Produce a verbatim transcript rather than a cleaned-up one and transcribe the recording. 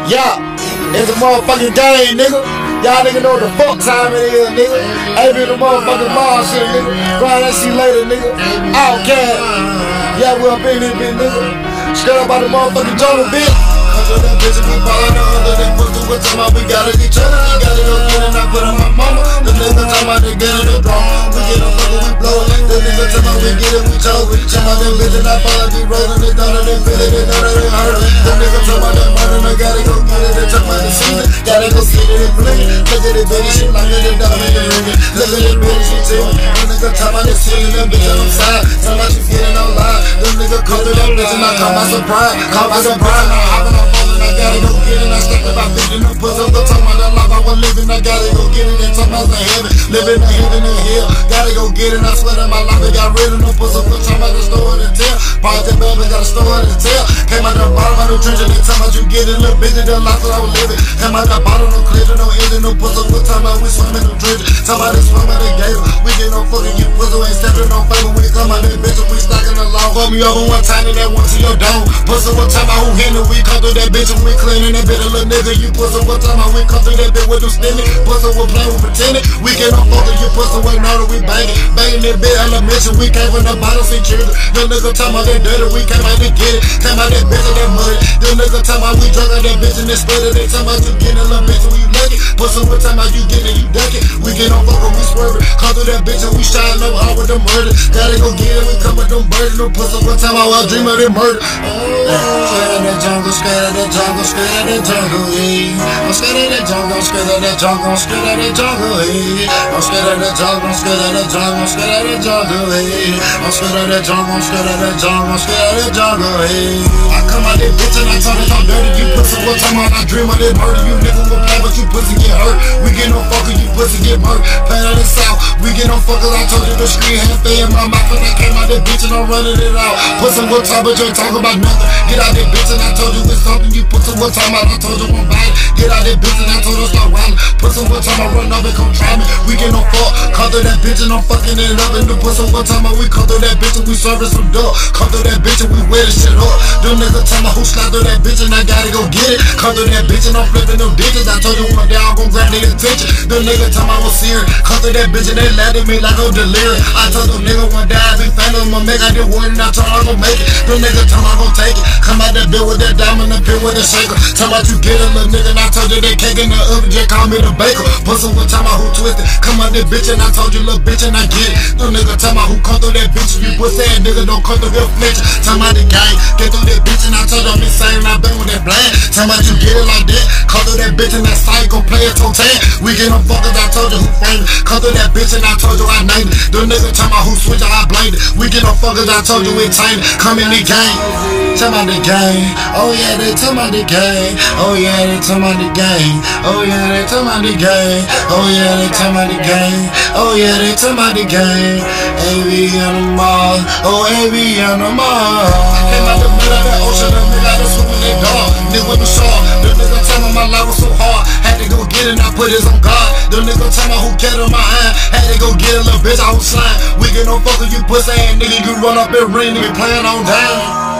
Yeah, it's a motherfucking game, nigga. Y'all nigga know what the fuck time it is, nigga. Ain't been the motherfucking ball shit, nigga. Grind that shit later, nigga. Outcast. Yeah, we up in this bitch, nigga. Straight up out the motherfucking jungle, bitch. Under that bitch, we ballin' under that pussy. What time we got it, each other. We got it, go get it, I put on my mama. The nigga talk about they get it, the drama. We get a fucker, we blow it. The nigga talk about we get it, we choke it. Talk about them bitch and I follow, we rollin' it down and they feel it, they know that they hurt it. The nigga talk about that murder, I gotta go get it. They talk about the season, gotta go get it and fling it. Look at it, baby, she like it, they down in the ring. Look at it, baby, she too. The nigga talk about the ceiling, that bitch on the side. Talk about you feeling on line. The nigga come to that bitch and I call my surprise. Call my surprise, I'm hopping on phone and I gotta go get it. I step about fifty, no pussy, but talk about that life I was living. I gotta go get it. They talk about the heaven, living the heaven in hell. Gotta go get it. I swear that my life I got rid of no pussy, but talk about the store to tell. Project baby got a store to tell. Came out the bottom of the trench and they talk about you get it. Little bitch, the life that I was living. Came out the bottom, no clear, no engine, no pussy. What time about we swim in the trenches? Talk about this swim in the gate. We get no fucking you pussy, ain't stepping no favor. We come out that bitch, we stocking the law. Fuck me over one time and that one to your dome. Pussy, what time about who hitting? We come through that bitch and we cleaning that bitch, a little nigga. You pussy, what time about we come through that bitch with them stinning? Pussy, we play, we pretending. We get no fucking you pussy, waiting on it, we banging. Banging that bitch, elementary, we came from the bottom, see children. Them niggas talking about that dirty, we came out to get it. Came out that bitch and that muddy. Them niggas talking about we drunk on that bitch and that sputter. They talking about you getting a little bitch and we lucky. Pussy, what time about you getting it, you ducking. We get on fucking, we swerving. Come through that bitch and we shine up all with the murder. Gotta go get it, we come with them birds. No pussy, what time I will dream of that murder. Straight in that jungle, straight in that jungle, straight in that jungle, yeah. I'm scared of that jungle, I'm scared of that jungle, I'm scared of that jungle, yeah. I'm scared of that jungle, I'm scared of that jungle, I'm scared of that jungle, yeah. I'm scared of that jungle, I'm scared of that jungle, I'm scared of that jungle, yeah. I come out that bitch and I told it I'm dirty, you pussy, what time I dream of that murder. You nigga will play, but you pussy get hurt. We get no fucker, you pussy get murdered. Pain on the south, we get no fuckers, I told you the screen had fay in my mouth when I came out that bitch and I'm running it out. Pussy, what time, but you ain't talking about nothing. Get out that bitch and I told you it's something. You pussy, what time I told you one bite. Get out that bitch and I told her start wildin'. Pussy, what time I run up and come try me. We get no fuck, come through that bitch and I'm fucking it up. And the pussy, what time we come through that bitch and we serving some duck. Come through that bitch and we wear the shit up. Them niggas tell me who slide through that bitch and I gotta go get it. Come through that bitch and I'm flipping them digits. I told you one day I'm gon' grab their attention. Them niggas tell me I was serious. Come through that bitch and they laughed at me like I'm delirious. I told them niggas one day I be famous, my make I did work and I told them I gon' make it. Them niggas tell me I gon' take it. Come out that bill with that diamond and pin with a shaker. Tell me you get a little nigga and I told you they cake in the oven, just call me the baker. Pussy, what time I who twisted. Come out that bitch and I told you little bitch and I get it. Them niggas tell me who come through that bitch. You pussy ass nigga don't come through your flinching. Tell me the gang, get through that bitch and I told them insane and I been with that blind. Tell me you get it like that. Come through that bitch and that side gon' play it toe tan. We get them fuckers, I told you who framed it. Come through that bitch and I told you I named it. Them niggas tell me who switch it, I blamed it. We get them fuckers, I told you it tamed it. Come in the gang, tell me the gang. Oh yeah, they tell me the gang. Oh yeah, they tell me the gang. Oh yeah, they tell me the gang. Oh yeah, they tell me the gang. Oh yeah, they tell me the gang. A B on the mall. Oh, A B on the mall. Came out the middle of that ocean, them niggas just swimming their dog. Nigga with the shark. Them niggas tell me my life was so hard. Had to go get it, I put it on God. Them niggas tell me who get on my hand. Had to go get a little bitch, I was slime. We get no fucker, you pussy ass nigga. You run up and ring, nigga playing on down.